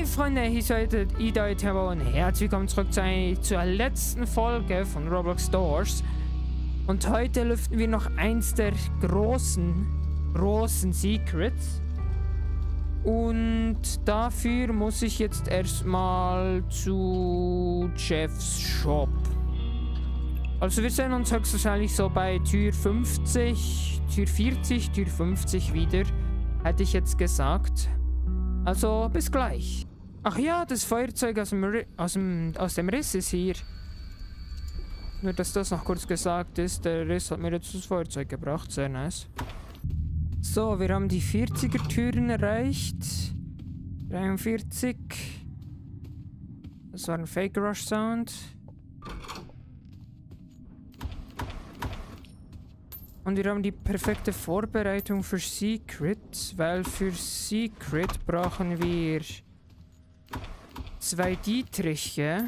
Freunde, hier seid Ida Terror und herzlich willkommen zurück zur letzten Folge von Roblox Doors. Und heute lüften wir noch eins der großen Secrets. Und dafür muss ich jetzt erstmal zu Jeffs Shop. Also wir sehen uns höchstwahrscheinlich so bei Tür 50, Tür 40, Tür 50 wieder, hätte ich jetzt gesagt. Also, bis gleich. Ach ja, das Feuerzeug aus dem Riss ist hier. Nur, dass das noch kurz gesagt ist. Der Riss hat mir jetzt das Feuerzeug gebracht. Sehr nice. So, wir haben die 40er-Türen erreicht. 43. Das war ein Fake-Rush-Sound. Und wir haben die perfekte Vorbereitung für Secret, weil für Secret brauchen wir 2 Dietriche.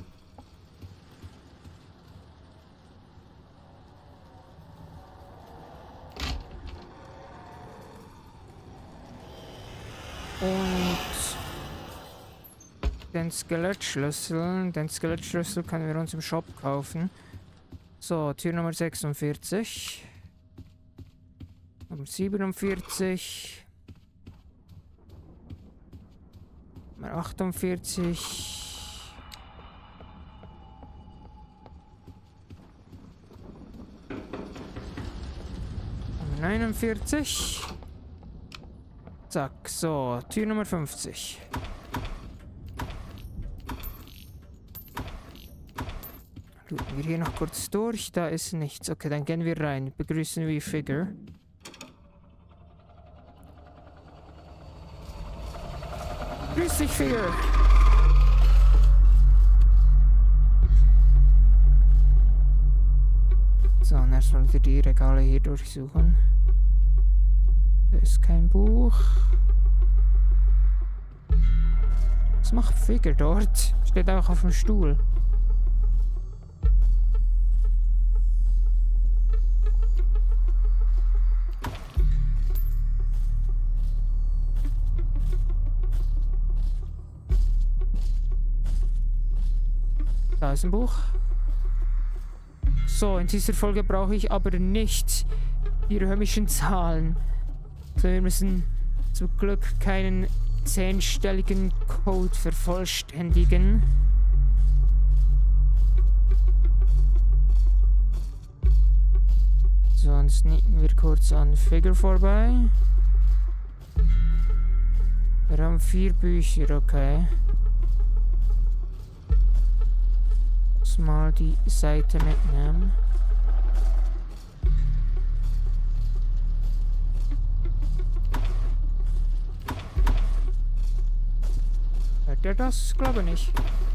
Und den Skelettschlüssel. Den Skelettschlüssel können wir uns im Shop kaufen. So, Tür Nummer 46. Nummer 47. Nummer 48. Nummer 49. Zack, so, Tür Nummer 50. Looten wir hier noch kurz durch. Da ist nichts. Okay, dann gehen wir rein. Begrüßen wir Figure. Grüß dich, Figure. So, und erstmal wieder die Regale hier durchsuchen. Da ist kein Buch. Was macht Figure dort? Steht auch auf dem Stuhl. Da ist ein Buch. So, in dieser Folge brauche ich aber nicht die römischen Zahlen. So, wir müssen zum Glück keinen 10-stelligen Code vervollständigen. So, dann sneaken wir kurz an Figure vorbei. Wir haben 4 Bücher, okay. Mal die Seite mitnehmen. Hört er das? Glaube nicht.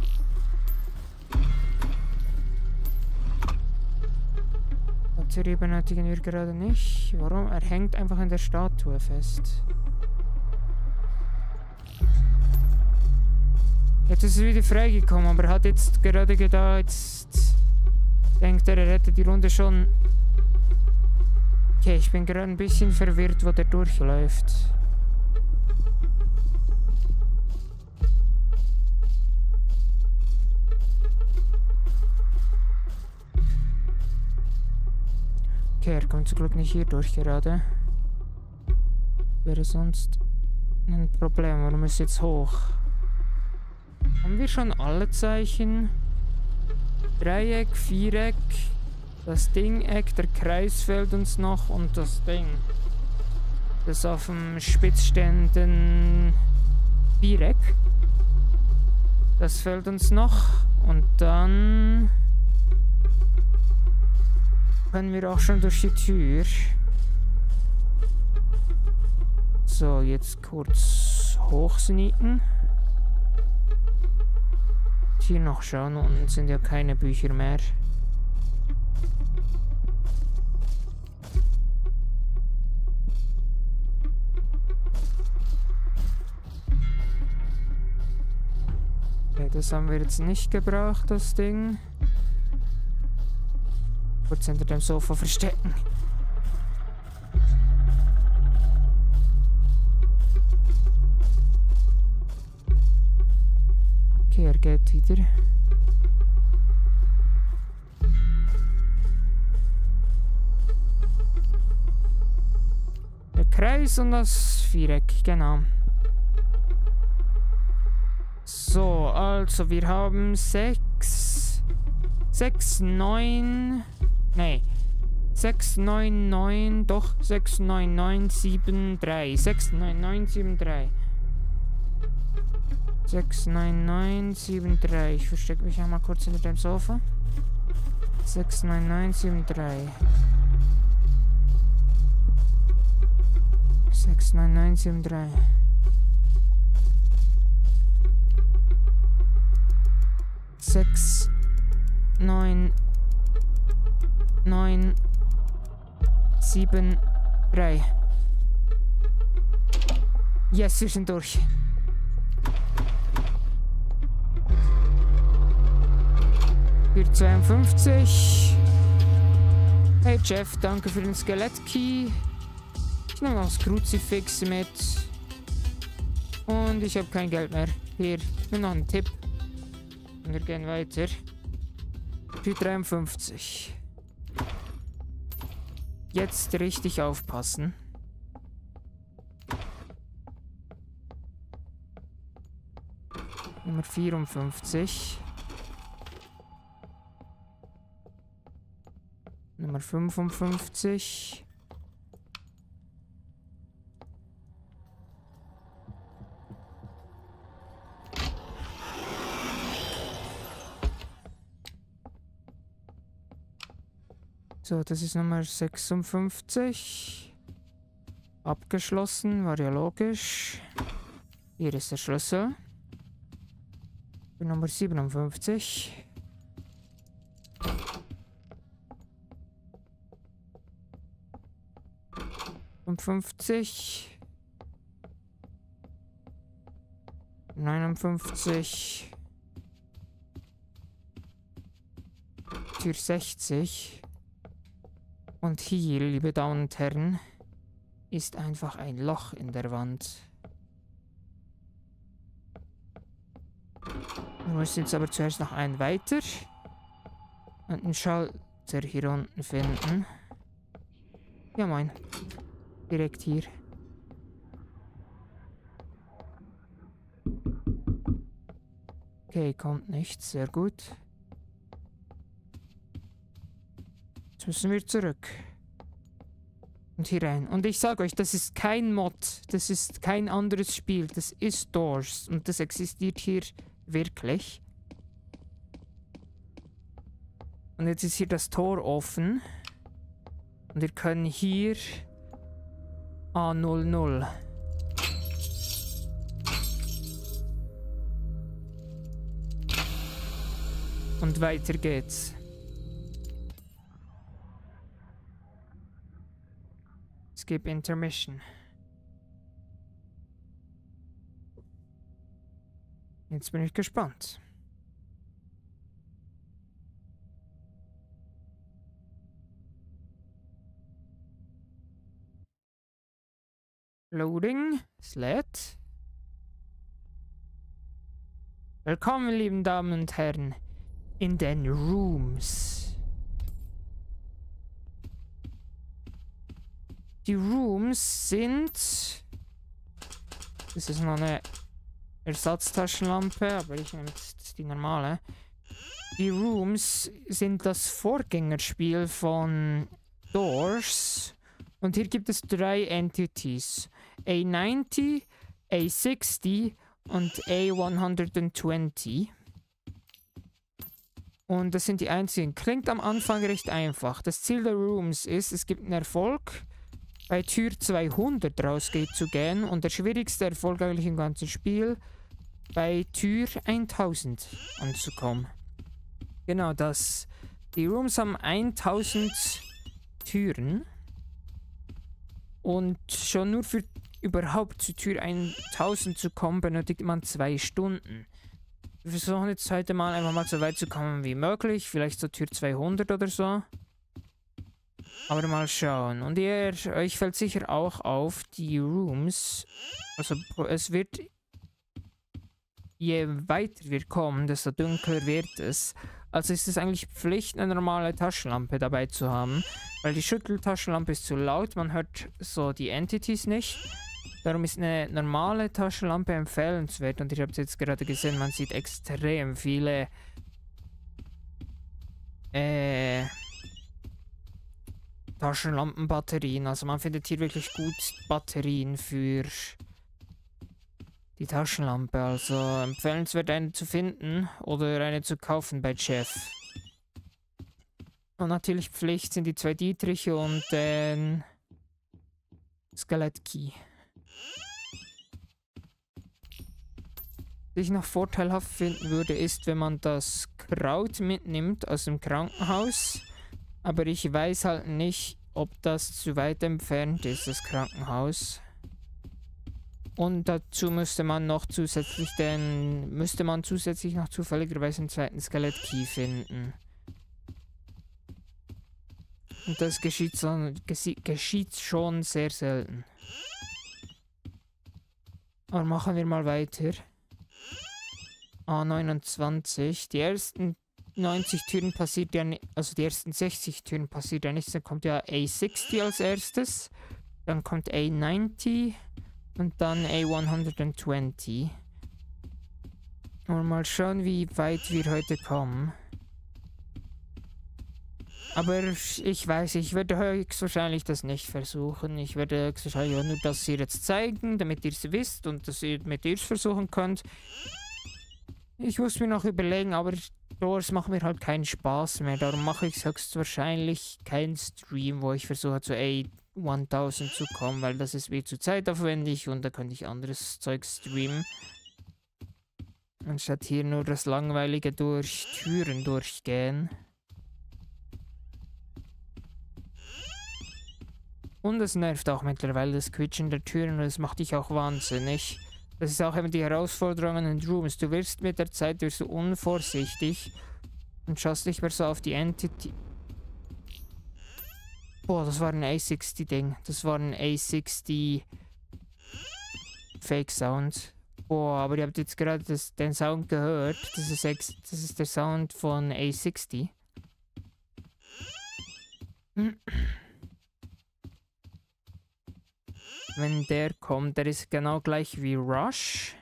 Batterie benötigen wir gerade nicht. Warum? Er hängt einfach in der Statue fest. Jetzt ist er wieder freigekommen, aber er hat jetzt gerade gedacht, jetzt denkt er hätte die Runde schon. Okay, ich bin gerade ein bisschen verwirrt, wo der durchläuft. Okay, er kommt zum Glück nicht hier durch gerade. Wäre sonst ein Problem, warum ist jetzt hoch? Haben wir schon alle Zeichen? Dreieck, Viereck, das Dingeck, der Kreis fehlt uns noch und das Ding. Das auf dem spitz stehenden Viereck. Das fehlt uns noch. Und dann können wir auch schon durch die Tür. So, jetzt kurz hochsneaken. Hier noch schauen, unten sind ja keine Bücher mehr. Okay, das haben wir jetzt nicht gebraucht, das Ding. Kurz hinter dem Sofa verstecken. Okay, er geht wieder. Der Kreis und das Viereck, genau. So, also wir haben 6, 9, 6, 9, 9, doch 6, 9, 9, 7, 3. 6, 9, 9, 7, 3. 6, 9, 9, 7, 3. Ich verstecke mich einmal kurz hinter dem Sofa. 6, 9, 9, 7, 3. 6, 9, 9, 7, 3. 6, 9, 9, 7, 3. Yes, wir sind durch. Für 52. Hey Jeff, danke für den Skelett-Key. Ich nehme noch das Kruzifix mit. Und ich habe kein Geld mehr. Hier, nur noch einen Tipp. Und wir gehen weiter. Für 53. Jetzt richtig aufpassen. Nummer 54. Nummer 55. So, das ist Nummer 56. Abgeschlossen, war ja logisch. Hier ist der Schlüssel. Für Nummer 57. Und 50. 59. Tür 60. Und hier, liebe Damen und Herren, ist einfach ein Loch in der Wand. Wir müssen jetzt aber zuerst noch einen weiter. Und einen Schalter hier unten finden. Ja, moin. Direkt hier. Okay, kommt nichts. Sehr gut. Jetzt müssen wir zurück. Und hier rein. Und ich sage euch, das ist kein Mod. Das ist kein anderes Spiel. Das ist Doors. Und das existiert hier wirklich. Und jetzt ist hier das Tor offen. Und wir können hier A00. Und weiter geht's. Skip Intermission. Jetzt bin ich gespannt. Loading. Sled. Willkommen, lieben Damen und Herren, in den Rooms. Die Rooms sind... Das ist noch eine Ersatztaschenlampe, aber ich nehme jetzt die normale. Die Rooms sind das Vorgängerspiel von Doors. Und hier gibt es 3 Entities. A90, A60 und A120. Und das sind die einzigen. Klingt am Anfang recht einfach. Das Ziel der Rooms ist, es gibt einen Erfolg, bei Tür 200 rausgeht zu gehen. Und der schwierigste Erfolg eigentlich im ganzen Spiel, bei Tür 1000 anzukommen. Genau das. Die Rooms haben 1000 Türen. Und schon nur für überhaupt zu Tür 1000 zu kommen, benötigt man 2 Stunden. Wir versuchen jetzt heute mal einfach mal so weit zu kommen wie möglich. Vielleicht so Tür 200 oder so. Aber mal schauen. Und euch fällt sicher auch auf, die Rooms. Also es wird je weiter wir kommen, desto dunkler wird es. Also ist es eigentlich Pflicht, eine normale Taschenlampe dabei zu haben, weil die Schütteltaschenlampe ist zu laut, man hört so die Entities nicht. Darum ist eine normale Taschenlampe empfehlenswert und ich habe es jetzt gerade gesehen, man sieht extrem viele Taschenlampenbatterien. Also man findet hier wirklich gut Batterien für die Taschenlampe. Also empfehlenswert eine zu finden oder eine zu kaufen bei Jeff. Und natürlich Pflicht sind die 2 Dietriche und den Skelett-Key. Was ich noch vorteilhaft finden würde, ist, wenn man das Kraut mitnimmt aus dem Krankenhaus. Aber ich weiß halt nicht, ob das zu weit entfernt ist, das Krankenhaus. Und dazu müsste man zusätzlich noch zufälligerweise einen zweiten Skelett-Key finden. Und das geschieht schon sehr selten. Aber machen wir mal weiter. A29. Die ersten 90 Türen passiert ja nicht, also die ersten 60 Türen passiert ja nichts. Dann kommt ja A60 als erstes. Dann kommt A90. Und dann A120. Und mal schauen, wie weit wir heute kommen. Aber ich weiß, ich werde höchstwahrscheinlich das nicht versuchen. Ich werde höchstwahrscheinlich auch nur das hier jetzt zeigen, damit ihr es wisst und dass ihr mit es versuchen könnt. Ich muss mir noch überlegen, aber Doors machen mir halt keinen Spaß mehr. Darum mache ich höchstwahrscheinlich keinen Stream, wo ich versuche zu A1000 zu kommen, weil das ist mir zu zeitaufwendig und da könnte ich anderes Zeug streamen. Anstatt hier nur das langweilige durch Türen durchgehen. Und es nervt auch mittlerweile das Quietschen der Türen und das macht dich auch wahnsinnig. Das ist auch immer die Herausforderung in den Rooms. Du wirst mit der Zeit unvorsichtig und schaust nicht mehr so auf die Entity. Boah, das war ein A60-Ding. Das war ein A60 Fake-Sound. Boah, aber ihr habt jetzt gerade den Sound gehört. Das ist der Sound von A60. Wenn der kommt, der ist genau gleich wie Rush.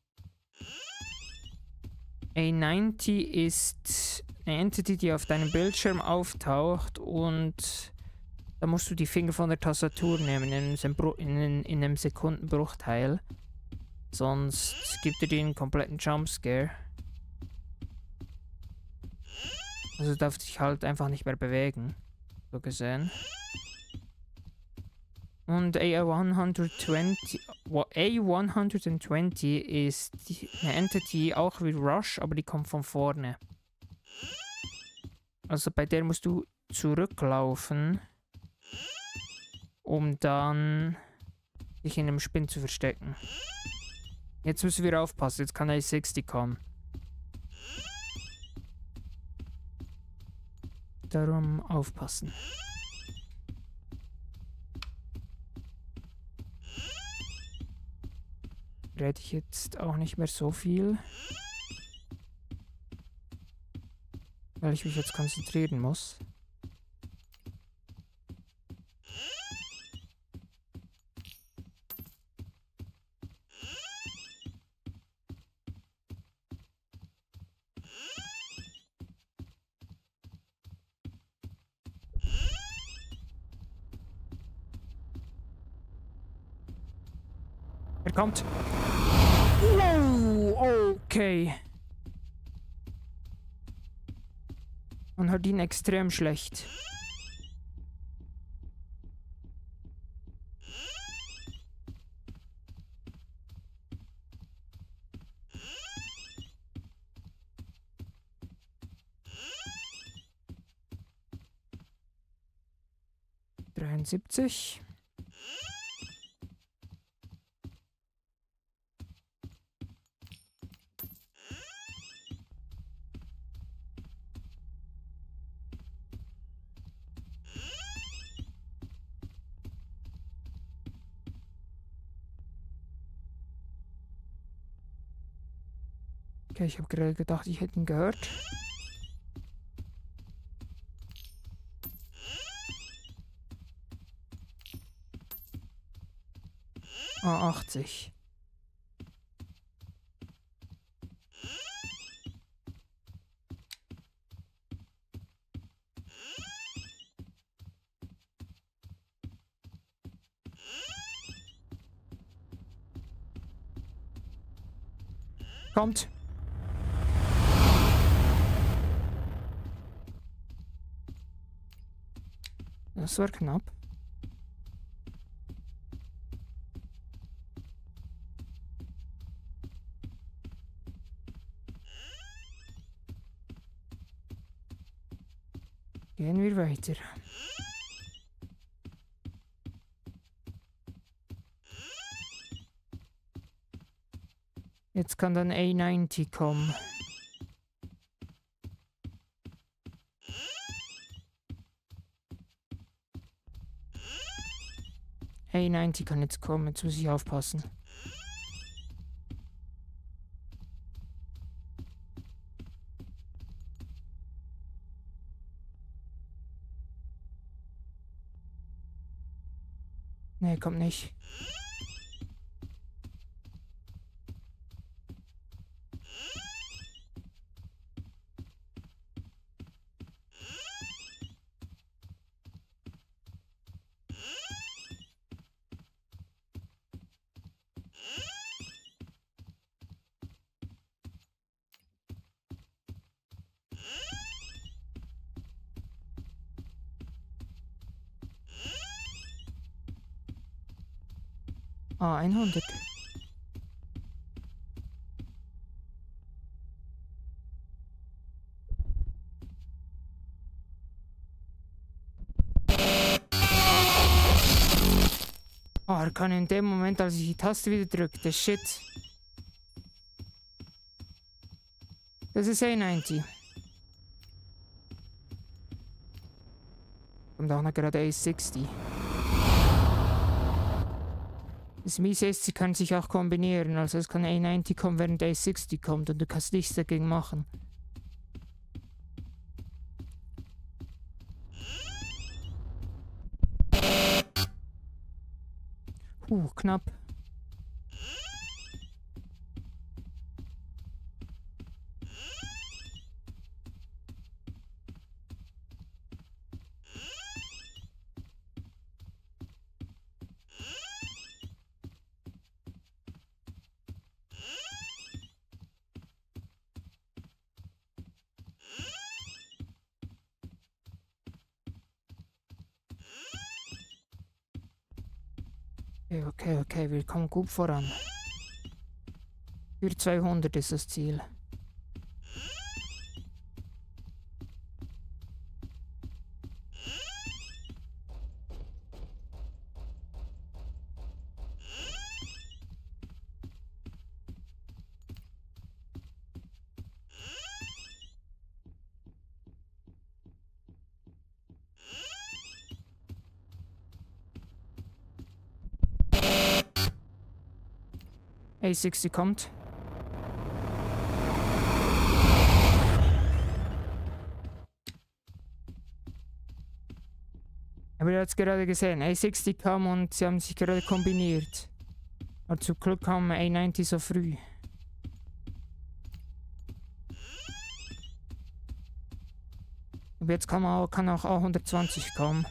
A90 ist eine Entity, die auf deinem Bildschirm auftaucht und da musst du die Finger von der Tastatur nehmen in einem Sekundenbruchteil. Sonst gibt er dir einen kompletten Jumpscare. Also darf dich halt einfach nicht mehr bewegen. So gesehen. Und A120 ist eine Entity, auch wie Rush, aber die kommt von vorne. Also bei der musst du zurücklaufen, um dann dich in einem Spinn zu verstecken. Jetzt müssen wir aufpassen, jetzt kann A60 kommen. Darum aufpassen. Rede ich jetzt auch nicht mehr so viel, weil ich mich jetzt konzentrieren muss. Er kommt. Oh, okay. Man hört ihn extrem schlecht. ...73... Okay, ich habe gerade gedacht, ich hätte ihn gehört. Ah, 80. Kommt. Das war knapp. Gehen wir weiter. Jetzt kann dann A90 kommen. A90 kann jetzt kommen, jetzt muss ich aufpassen. Nee, kommt nicht. Ah, 100. Ah, er kann in dem Moment, als ich die Taste wieder drückte. Shit. Das ist A90. Kommt auch noch gerade A60. Das Miese ist, sie können sich auch kombinieren. Also es kann A90 kommen, während A60 kommt und du kannst nichts dagegen machen. Knapp. Okay, wir kommen gut voran. Für 200 ist das Ziel. A60 kommt. Aber ihr habt es gerade gesehen, A60 kam und sie haben sich gerade kombiniert. Aber zum Glück kam A90 so früh. Aber jetzt kann auch A120 kommen.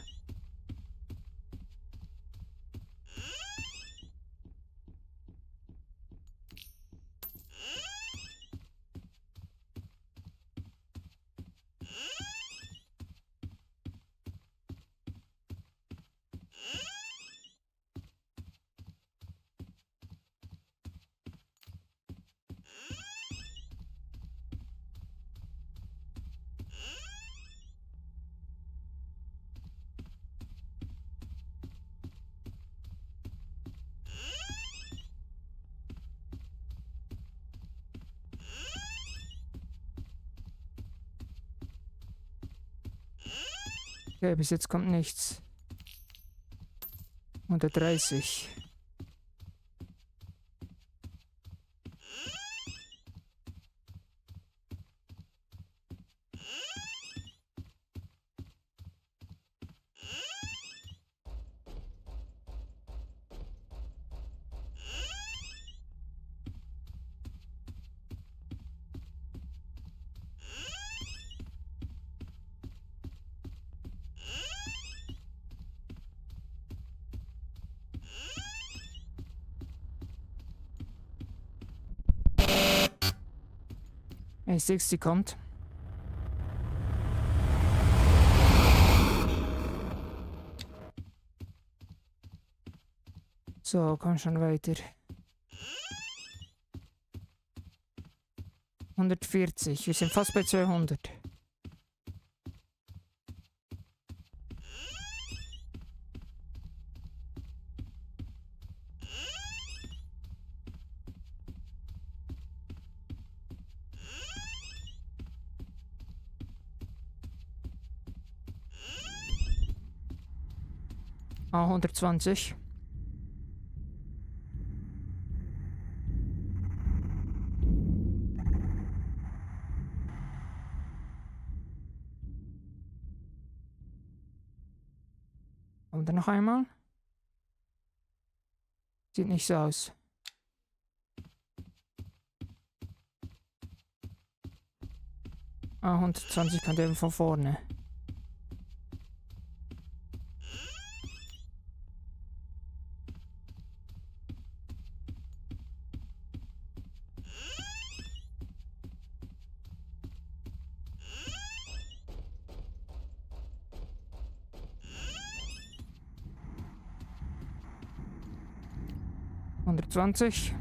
Okay, bis jetzt kommt nichts. 130. A60 kommt. So, komm schon weiter. 140. Wir sind fast bei 200. Ah, 120. Kommt er noch einmal? Sieht nicht so aus. Ah, 120 kommt eben von vorne. ...120.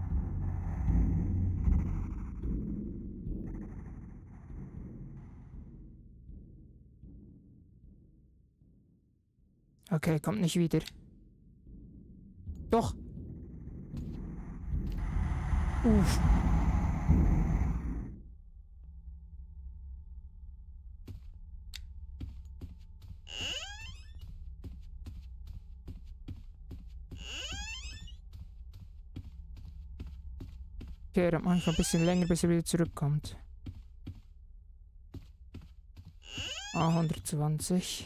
Okay, kommt nicht wieder. Doch. Uff. Okay, das mache ich ein bisschen länger, bis er wieder zurückkommt. Ah, 120.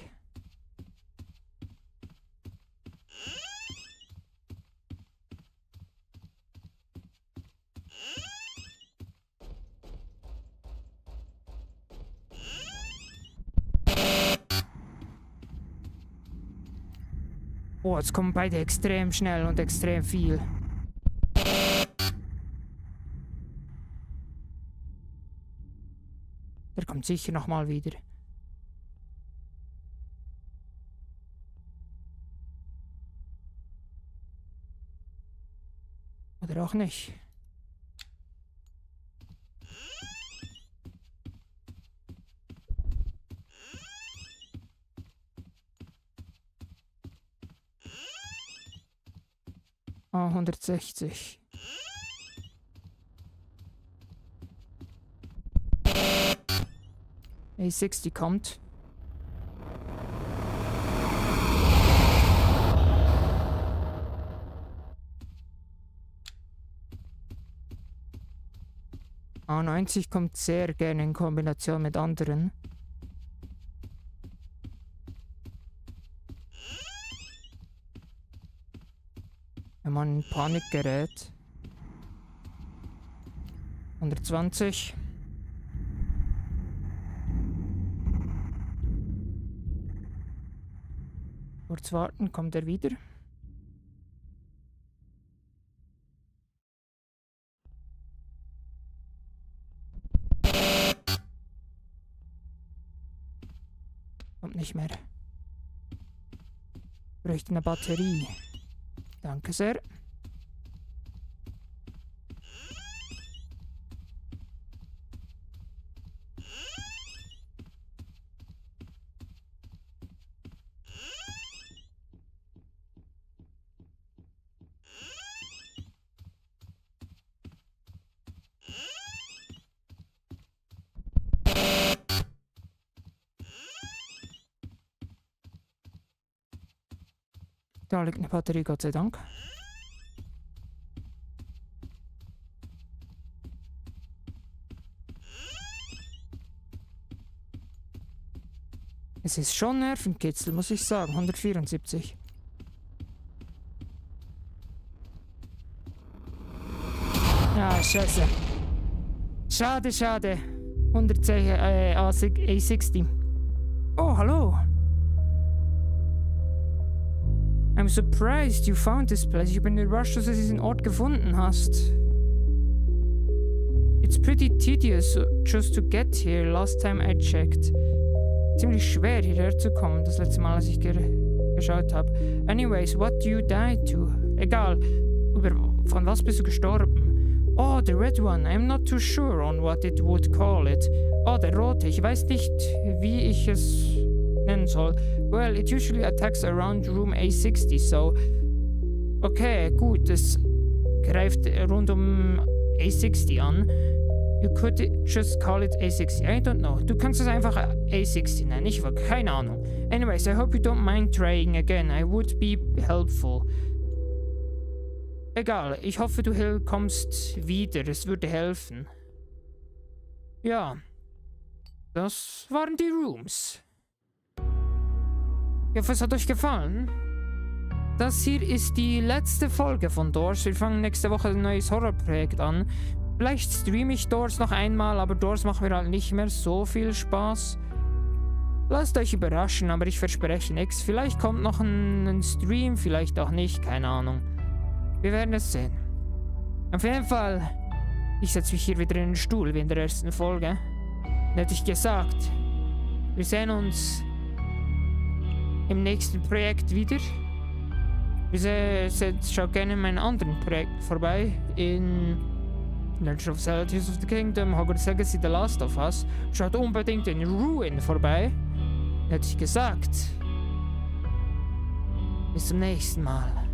Oh, jetzt kommen beide extrem schnell und extrem viel. Der kommt sicher nochmal wieder. Oder auch nicht. Ah, 160. A60 kommt. A90 kommt sehr gerne in Kombination mit anderen. Wenn man in Panik gerät. 120. Kurz warten, kommt er wieder. Kommt nicht mehr. Bräuchte eine Batterie. Danke sehr. Da liegt eine Batterie, Gott sei Dank. Es ist schon Nervenkitzel, muss ich sagen. 174. Ja, scheiße. Schade, schade. 110 A60. Oh, hallo. I'm surprised you found this place. Ich bin überrascht, dass du diesen Ort gefunden hast. It's pretty tedious just to get here last time I checked. Ziemlich schwer hierher zu kommen, das letzte Mal, als ich geschaut habe. Anyways, what do you die to? Egal, von was bist du gestorben? Oh, the red one. I'm not too sure on what it would call it. Oh, der rote. Ich weiß nicht, wie ich es nennen soll. Well, it usually attacks around room A60, so... Okay, gut, es greift rund um A60 an. You could just call it A60. I don't know. Du kannst es einfach A60 nennen. Ich habe keine Ahnung. Anyways, I hope you don't mind trying again. I would be helpful. Egal, ich hoffe, du kommst wieder. Es würde helfen. Ja. Das waren die Rooms. Ich hoffe, es hat euch gefallen. Das hier ist die letzte Folge von Doors. Wir fangen nächste Woche ein neues Horrorprojekt an. Vielleicht streame ich Doors noch einmal, aber Doors macht mir halt nicht mehr so viel Spaß. Lasst euch überraschen, aber ich verspreche nichts. Vielleicht kommt noch ein Stream, vielleicht auch nicht, keine Ahnung. Wir werden es sehen. Auf jeden Fall, ich setze mich hier wieder in den Stuhl, wie in der ersten Folge. Dann hätte ich gesagt, wir sehen uns im nächsten Projekt wieder. Schaut gerne in meinen anderen Projekten vorbei. In Legend of Zelda Tears of the Kingdom, Hogwarts Legacy, The Last of Us. Schaut unbedingt in Ruin vorbei. Hätte ich gesagt. Bis zum nächsten Mal.